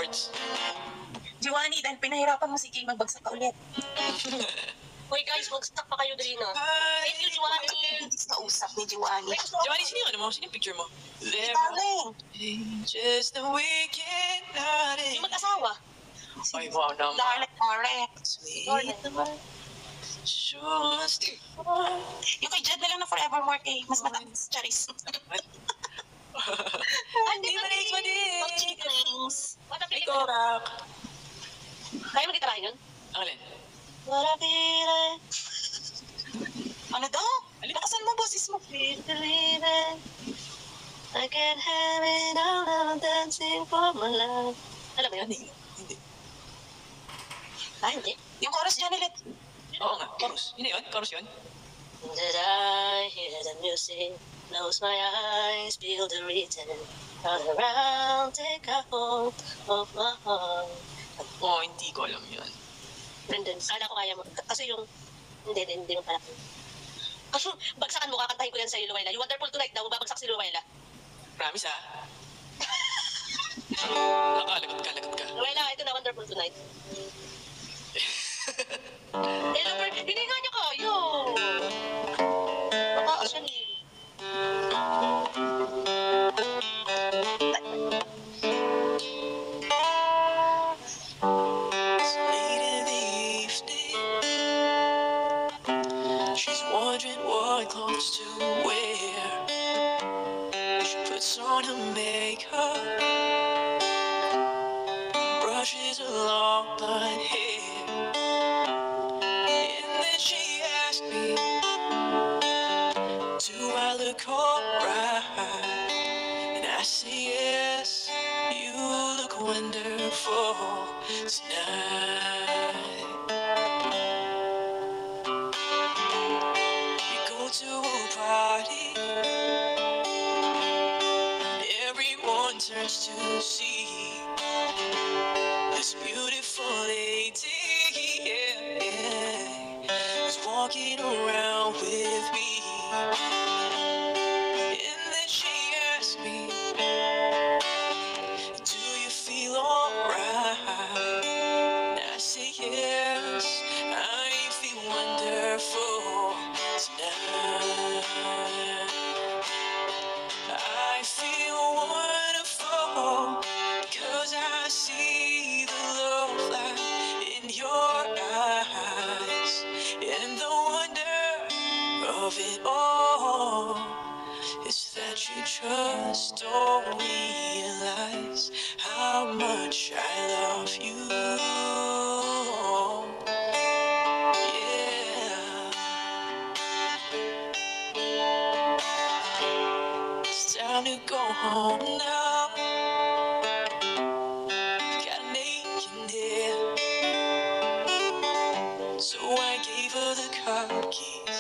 shorts. Giovanni, dahil pinahirapan mo si King magbagsak ka ulit. Hoy guys, mag-stuck pa kayo dali na. Thank you, Giovanni. Sa usap ni Giovanni. Giovanni, sino yung ano mo? Sino yung picture mo? Darling! Just the weekend night. Yung mag-asawa. Ay, wow naman. Darling, Marek. Sweet naman. Just Yung kay Jed na lang na Forevermore kay mas mataas. Charis. Hindi ba rin Oh, chicklings. What a feeling. Ikaw, Rak. Kaya mo gitarahin yun? Ang alin? What a feeling. Ano daw? Lakasan mo boses mo. Feeling. I can't have it all, I'm dancing for my love. Alam mo yun? Hindi. Hindi. Yung chorus dyan ulit. Oo nga, chorus. Yun na yun? Chorus yun? Did I hear the music? Close my eyes, feel the rhythm. Turn around, take a hold of my heart. Oo, hindi ko alam yun. Brendan, kala ko kaya mo. Kasi yung... Hindi mo pala. Kaso, bagsakan mo, kakantahin ko yan sa iyo, Luwela. Yung Wonderful Tonight daw, babagsak si Luwela. Promise, ha? Lagot ka. Luwela, ito na, Wonderful Tonight. Lover, hindi nga niya kayo. Mataas yan eh. It's late in the evening. She's wondering what clothes to wear. She puts on her makeup, brushes her long blonde hair, and then she asks me, do I look alright? And I say yes, you look wonderful tonight. We go to a party, everyone turns to see this beautiful lady, who's walking around with me. And then she asked me, do you feel alright? And I say yes, I feel wonderful tonight. I feel wonderful because I see the love light in your eyes, and the wonder of it all is that you just don't realize how much I love you. Yeah, it's time to go home now. Gotta make it there. So I gave her the car keys.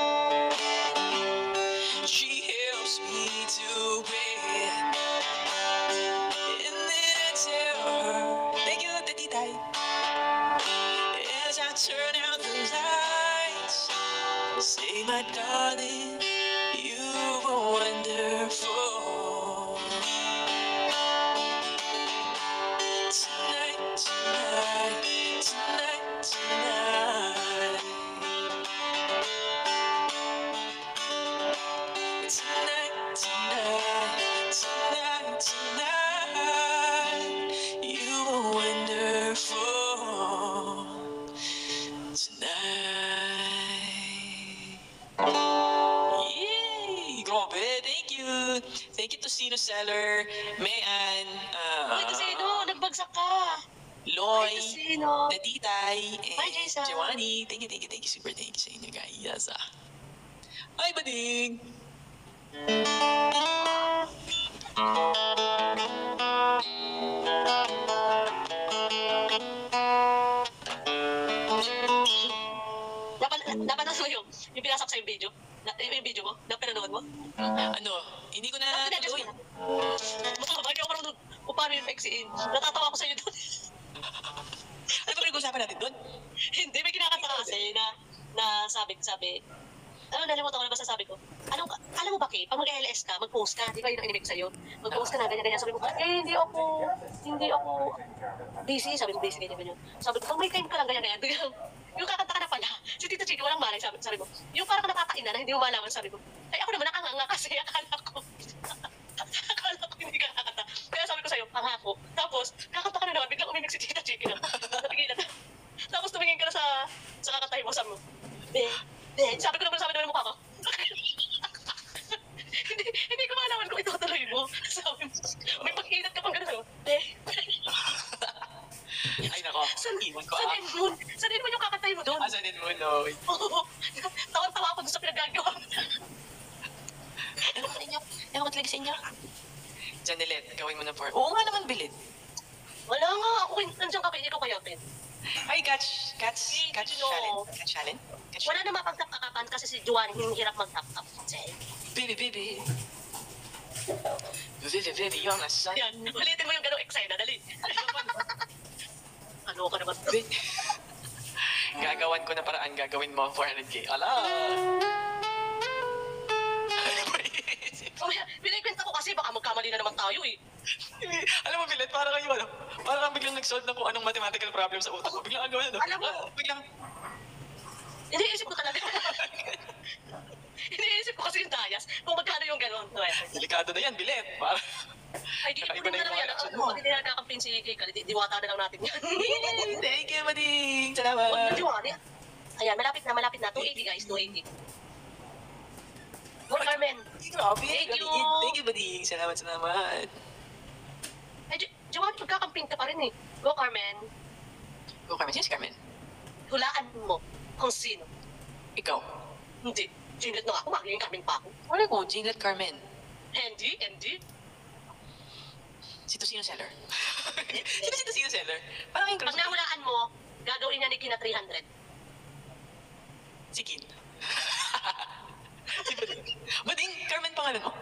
She helps me to bed, and then I tell her, thank you, Daddy Dai. As I turn out the lights, say, my darling, you were wonderful. Tonight, tonight, tonight, tonight. Tonight, tonight, tonight, tonight, you are wonderful tonight. Yay! Grabe, thank you. Thank you to Sino Seller, Mayan, Uy, kasi nagbagsak ka. Loy, Ay, Sino. Naditay, Hi, Jason. Giovanni. Thank you, super thank you sa inyo guys. Hi, Bading! Napanood mo yung pinasok sa yung video? Yung video mo? Napanood mo? Ano? Hindi ko na Pinadjust tuloy. ko na. Baka ba, hindi ako marunong kung paano yung pexiin. Natatawa ko sa'yo doon. Ano ba pinag-usapan natin doon? Hindi, may kinakanta ka kasi na sabi, ano, nalimutan ko na ba sasabi ko? Alam mo ba, Kay, pag mag-LS ka, mag-post ka, di ba yun ang inimig ko sa'yo? Mag-post ka na, ganyan-ganyan. Sabi ko, hindi ako busy. Sabi ko, busy, ganyan-ganyan. Sabi ko, pag may time ka lang, ganyan-ganyan. Yung kakanta ka na pala, si Tita Chiki, walang malay, sabi ko. Yung parang napapain na hindi mo malaman, sabi ko. Ay, ako naman nakanganga kasi akala ko. Akala ko hindi ka kakanta. Kaya sabi ko sa'yo, pangako. Tapos, kakanta ka na naman, biglang umimig si Tita Chiki na. Napigilan na. Tapos tumingin ka na sa kakantahin mo, sabi mo, sabi ko naman mukha ko. hindi ko malaman kung itutuloy mo. Sabi mo, may pag-inat ka pang gano'n sa'yo. Ay, nako. Iwan ko Sa Edmund yung kakantahin mo doon. Sa Edmund, no. Oo. Tawan-tawa ako doon sa pinagagawa. Ewan ko ninyo. Ewan ko talaga sa inyo. Janelet, gawin mo na for... Oo nga naman, Bilid. Wala nga. Ako, nandiyan ka, hindi ko kayakin. Ay, catch challenge. Catch challenge. Wala na mapagtap-takapan kasi si Juan hindi hirap mag-tap-tap. Baby, baby. Baby, baby, you're my son. Yan. Ulitin mo yung gano'ng excited. Dali. Ano ka naman? Gagawan ko na paraan, gagawin mo 400k. Ala! Binikwenta ko kasi baka magkamali na naman tayo eh. Alam mo, Bilet, parang kayo, parang kang biglang nag-solve ng kung anong mathematical problem sa utak mo. Biglang ang gawin, Alam mo, biglang... iniisip ko talaga. Iniisip ko kasi yung dayas. Kung magkano yung gano'n. Delikado na yan, Bilet. Parang... Ay, di ko na lang yan. Pag hindi nagkakampin si Kika, diwata na lang natin yan. Thank you, Mading. Salamat. Huwag na diwata. Ayan, malapit na. 280 guys, 280. Go, Carmen. Grabe. Thank you. Thank you, Mading. Salamat. Ay, Joanne, magkakamping ka pa rin eh. Go, Carmen. Go, Carmen. Sino si Carmen? Hulaan mo kung sino. Ikaw. Hindi. Ginit na ako, magiging Carmen pa ako. Wala ko, Jinglet Carmen. Hindi. Si Tocino Seller. Sino si Tocino Seller? Parang yung Pag nahulaan mo, gagawin niya ni Kina 300. Si Kin. Si Bading. Bading, Carmen pangalan mo?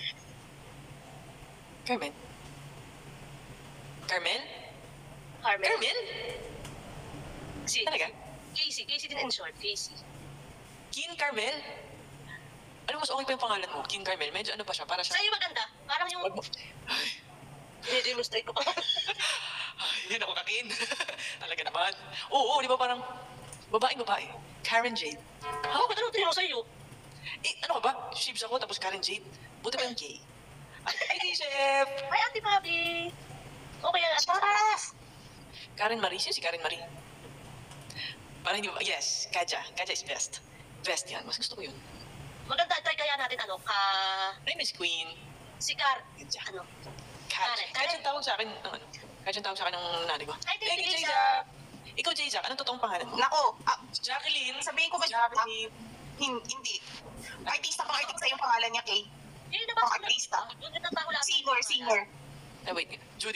Carmen? Carmen? Carmen? Si Talaga? Casey din in short, Casey. Kin Carmel? Ano mas okay pa yung pangalan mo? Kin Carmel? Medyo ano pa siya? Para siya... Sa'yo maganda. Parang yung... Wag mo... Ay, Dinidemonstrate ko pa. hindi na ako kakin. Talaga naman. Oo, di ba parang... Babae. Karen Jade. Ako, ba't ano tinuro sa'yo? Eh, ano ka ba? Shibs ako tapos Karen Jade. Buti pa yung gay. Ay, chef! Ay, Ate Bobby. Okay, Atas. Karen Marie. Sino si Karen Marie? Parang hindi mo... Yes, Kaja. Kaja is best. Best yan. Mas gusto ko yun. Maganda, try kaya natin Ay, Miss Queen. si Car... Kaja. Ano? Kaja. Kaja ang tawag sa akin ng ano? Kaja ang tawag sa akin ng nanay ko. Ay, thank you, Jayza. Jayza. Ikaw, Jayza. Anong totoong pangalan mo? Nako, Jacqueline. sabihin ko ba Jacqueline. Hindi. Artista yung pangalan niya, Kay. Yun na ba? Mga artista. Yun na tao lang. Singer. Ay, wait. Judy.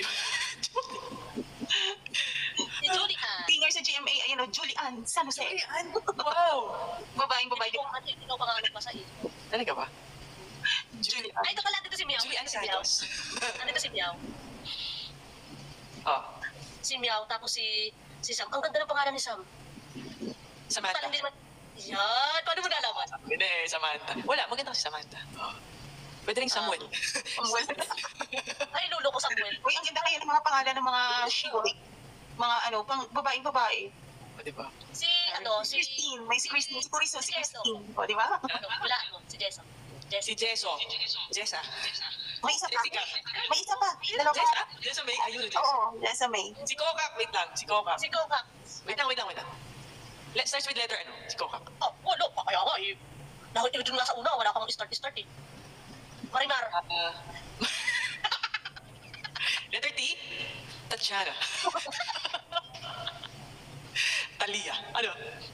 Si Julie Ann. Singer sa GMA, ayun o, Julie Ann San Jose. Julian. Wow. Babae. Ikaw pa nga nagpasa eh. Talaga ba? Julie Ay, ito pala, dito si Miao. Julian Si Miao. Santos. Nandito si Miao. Oh. Si Miao, tapos si Sam. Ang ganda ng pangalan ni Sam. Samantha. Parang hindi naman... Yan! Paano mo nalaman? Hindi, Samantha. Wala, maganda kasi Samantha. Oh. Pwede rin Samuel. Samuel. Ay, lulo ko Samuel. Uy, ang ganda kayo ng mga pangalan ng mga shiway. Mga babae. O, diba? Si Christine. May si Christine. Si Puriso, si Jeso. Christine. O, di ba? Wala, si Jeso. Si Jeso. Jessa. May isa pa. Jessica. May isa pa. Dalawa pa. Jessa? Jessa May? Ayun, Jessa. Oo, Jessa May. Si Kokak. Wait lang. Si Kokak. Si Kokak. Wait lang. Let's start with letter ano? Si Kokak. Oh, wala. Kaya nga eh. Dahil ito yung nasa una, wala kang start eh. Marimar. Letter T? Tatiana. Talia. Ano?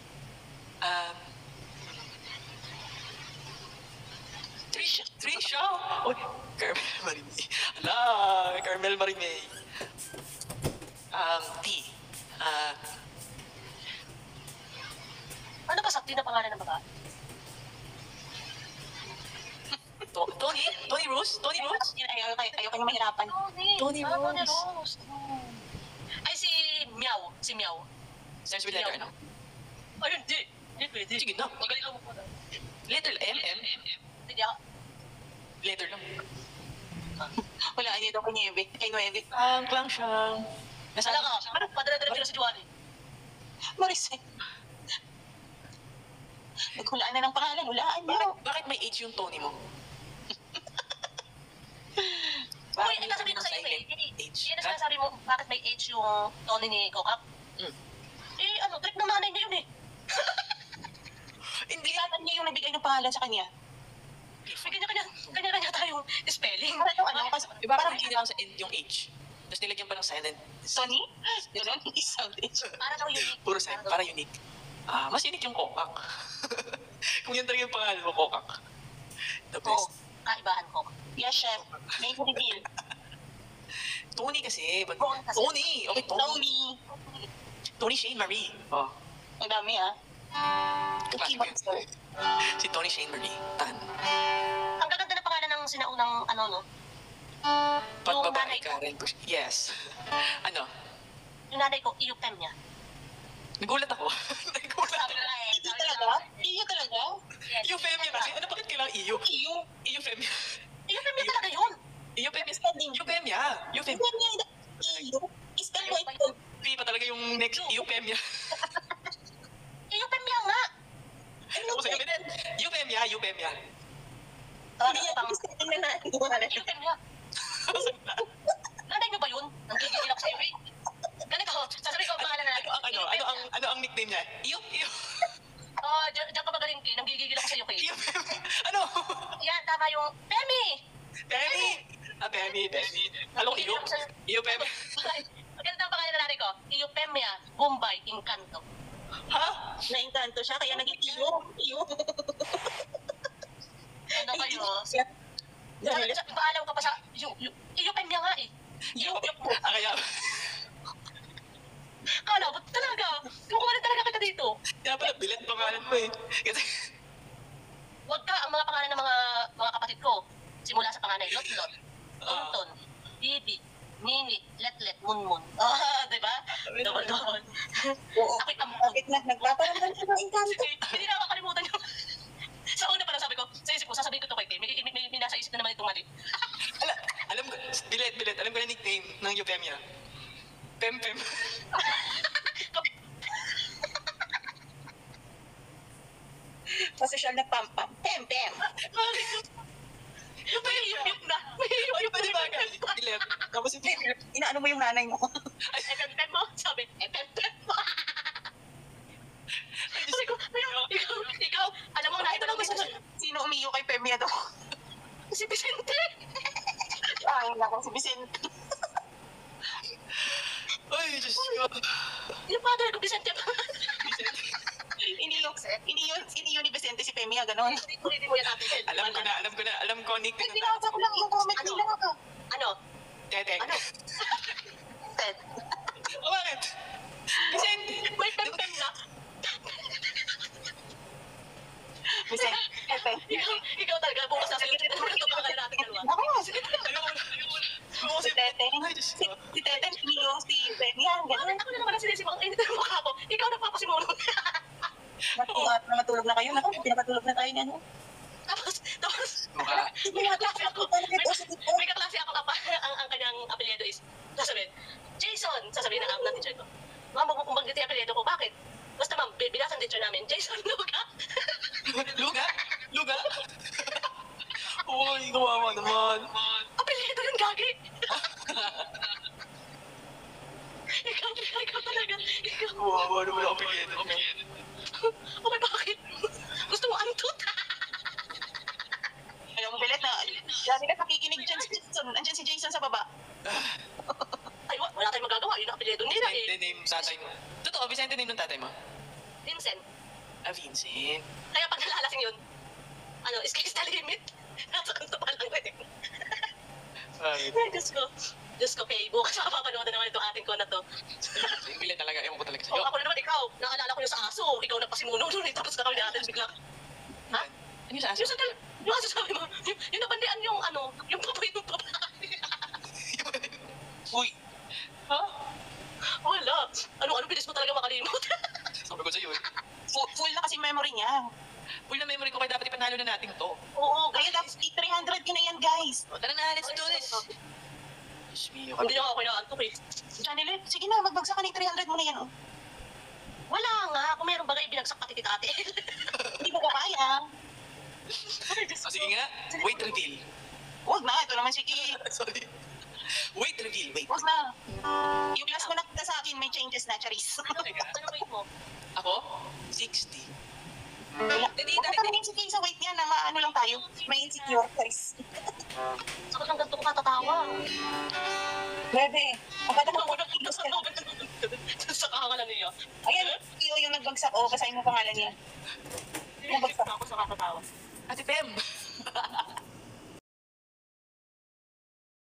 Trisha? Oh, Carmel Marimay. Carmel Marimay. T. Ano ba sakti na pangalan ng babae? Tony Rose? Ayoko yung mahirapan. Tony Rose. Rose. Ay, si Miao. Starts with letter ano? Ay, hindi. Hindi pwede. Sige na. Magaling mo po na. Letter M? hindi ako. Letter lang. Wala niya daw kay Nueve. Kay Nueve. Ang lang siyang... Wala ka, padala-dala ko si Juani. Maricel. Naghulaan na ng pangalan. Hulaan niyo. Bakit may H yung Tony mo? Uy, ito sabihin ko sa iyo eh. Yun na sinasabi mo, bakit may H yung Tony ni Kokak? Mm. Eh, ano, trip ng nanay niya yun eh. Hindi ka niya yung nagbigay ng pangalan sa kanya. May kanya-kanya tayong spelling. Para yung ano, kasi Parang hindi lang sa end yung H. Tapos nilagyan pa ng silent. Tony? Ganun? Isang H. Para daw unique. Puro silent. Para unique. Mas unique yung Kokak. Kung yan talaga yung pangalan mo, Kokak. The Oo, best. kaibahan ko. Yes, chef. May reveal. Tony kasi. Tony kasi. Tony! Okay, Tony. Tony. Tony Shane Marie. Oh. Ang dami ah. Classic yun. Monster. Si Tony Shane Marie. Tan. Ang gaganda na pangalan ng sinaunang ano, no? Pagbabae nanay ka ko. rin. Yes. Ano? Yung nanay ko, iyupem niya. Nagulat ako. Nagulat Sabi ako. na eh. Iyo talaga? Iyo talaga? Yes. Iyo Femia kasi. Ano bakit kailangan iyo? Iyo. Iyo Femia. Iyupem niya talaga yun. Iyo Femia. Iyo Femia. Iyo Femia. Iyo niya. Iyo. Spell mo ito. P pa talaga yung next Iyo Femia. Iyupem niya nga. Ano Ako sa'yo, Benen. Iyo Femia. Iyo Femia. Hindi niya. Spell na natin. Iyupem niya. Nanay niyo ba yun? Nanggigigil ako sa'yo eh. Ganito, sasabihin ko ang pangalan na Ano ang nickname niya? Iyo. Iyo. Diyan ka magaling Kay, nanggigigil ako sa'yo Kay. Iyo Femia. Ano? Yan, tama yung Pemi! Demi. Demi. Along iyo. Iyo Femia. Ganito ang pangalan na nanay ko. Iyupemia, Bombay, Encanto. Ha? Nainkanto siya, kaya naging iyo. Iyo. Ano kayo? Dahil Paalam ka pa sa... Iyupemia nga eh. Iyo. Kaya... Kala, ba't talaga? Kukumanin talaga kita dito. Kaya pala, bilat pangalan mo eh. Kasi... Huwag ka ang mga pangalan ng mga kapatid ko. Simula sa panganay, Lotlot, Tonton, Bibi, Nini, Letlet, Munmun. Di ba? Double. oo. Ako'y ampun. Bakit na nagpaparamdam siya ng inkanto? Hindi na makakalimutan yun. Sa una pa lang sabi ko, sa isip ko, sasabihin ko ito kay Tim. May nasa isip na naman itong mali. Alam ko, bilet. Alam ko na nickname ng Eupemia. Pem. Pasosyal na pam-pam. Pem-pem. May hiyop na. Ano ba diba? Bilet. Tapos yung... Inaano mo yung nanay mo? Pem mo. Sabi, pem mo. Sabi ko, ikaw, alam mo, nakita lang gusto Sino umiyo kay Pemia daw? si Vicente. Ay, nako, si Vicente. Ay, Diyos ko. Yung father ko, Vicente pa. Iniyo ni Vicente si Pemia, ganon. Hindi mo yan natin. Alam ko na. Alam ko ang nickname Ay, ng... binasa ko lang yung comment nila ka. Ano? Teteng. Ano? Ted. O bakit? Vicente. May pem na. Vicente. Ikaw talaga, bukas na sa'yo. Ito pa kayo natin dalawa. Ako, Ako si Tete. Ay, Diyos ko. Si Tete, iniyo si Pemia, ganon. Ako na naman ang sinisip ang init ng mukha ko. Ikaw nagpapasimulong. Matulog na kayo. Naku, pinapatulog na tayo niyan. Tapos, Mukha. may kaklase ako. May kaklase ako ang kanyang apelyido is, sasabihin, Jason, sasabihin ng teacher ko. Ma'am, huwag mo kung bagdito yung apelyido ko. Bakit? Basta ma'am, bilasan teacher namin, Jason Luga. Luga? Uy, kawawa naman. Apelyido yung gagi. Ikaw talaga. Ikaw. Kawawa naman ang apelyido. Okay, bakit? Gusto mo antut? Alam mo, Belet, na dami ka nakikinig dyan si Jason. Andyan si Jason sa baba. Ay, wala tayong magagawa. Yun ang apelyido nila eh. Vicente name tatay mo. Totoo, Vicente name ng tatay mo? Vincent. Vincent. Kaya pag nalalasing yun, sky's the limit. Nasa kanto pa lang rin. Ay, Ay, Diyos ko, Kay. Bukas makapapanood na naman itong ating ko na to. yung bilet talaga. Ewan ko talaga O, sa'yo. ako na naman, ikaw. Naalala ko yung sa aso. Ikaw nagpasimuno nun. Tapos na kami natin bigla. Ha? Ano yung sa aso? Yung aso sabi mo, yung nabandian yung papoy ng babae. Uy! Ha? Wala. Ano, bilis mo talaga makalimot. Sabi ko sa'yo eh. Full na kasi memory niya. Full na memory ko kaya dapat ipanalo na natin to. Oo, Kaya Diyos mio. Hindi na ako inaantok eh. Janeline, sige na, magbagsak ka ng 300 mo na yan, oh. Wala nga. Kung meron bagay, binagsak pati kita ate. Hindi mo ka kaya. Sige nga. Wait, reveal. Huwag na, ito naman si Ki. Sorry. Wait, reveal. Wait. Huwag na. Yung last mo nakita sa akin, may changes na, Charis. Ano weight mo? Ako? 60. Wala. Hindi, Huwag dahil- ka tumingin si Ki sa weight niya na maano lang tayo. May insecure, Charis. Sakot lang ganito ko katatawa. Bebe, ang ganda mo Ako muna kilos ka. sa kahangalan niya. Ayan, Kio yung nagbagsak, oh, basahin mo pangalan niya. Nabagsak ako sa katatawa. Ate Pem.